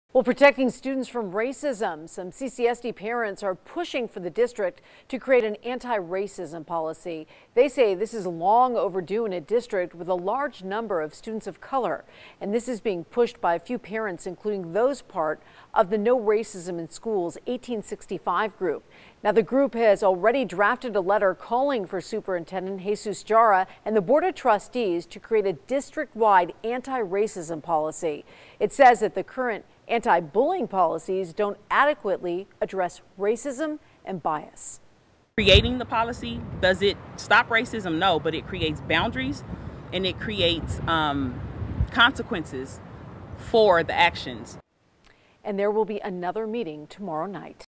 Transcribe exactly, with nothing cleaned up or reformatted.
Well, protecting students from racism, some C C S D parents are pushing for the district to create an anti-racism policy. They say this is long overdue in a district with a large number of students of color. And this is being pushed by a few parents, including those part of the No Racism in Schools eighteen sixty-five group. Now, the group has already drafted a letter calling for Superintendent Jesus Jara and the Board of Trustees to create a district-wide anti-racism policy. It says that the current anti-bullying policies don't adequately address racism and bias. Creating the policy, does it stop racism? No, but it creates boundaries and it creates um, consequences for the actions. And there will be another meeting tomorrow night.